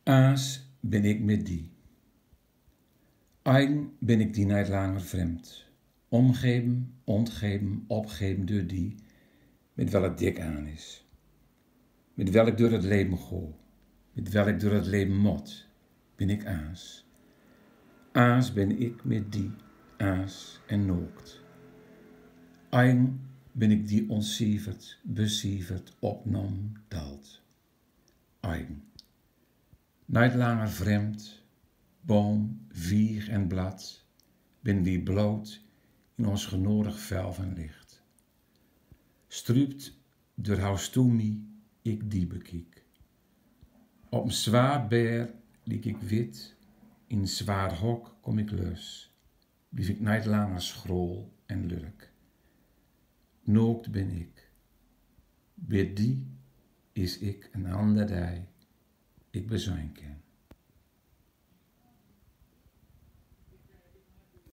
Aas ben ik met die. Eigen ben ik die niet langer vreemd. Omgeven, ontgeven, opgeven door die, met welk dik aan is. Met welk door het leven go, met welk door het leven mot, ben ik aas. Aas ben ik met die, aas en nookt. Eigen ben ik die ontsieverd, besieverd, opnom, dalt. Eigen. Niet langer vreemd, boom, vier en blad, ben wie bloot in ons genodig vel van licht. Struupt door houstoemie ik die bekiek. Op een zwaar beer liek ik wit, in een zwaar hok kom ik lus. Blief ik niet langer schrol en lurk. Nookt ben ik. Bij die is ik een ander dij, ik bezijn ken.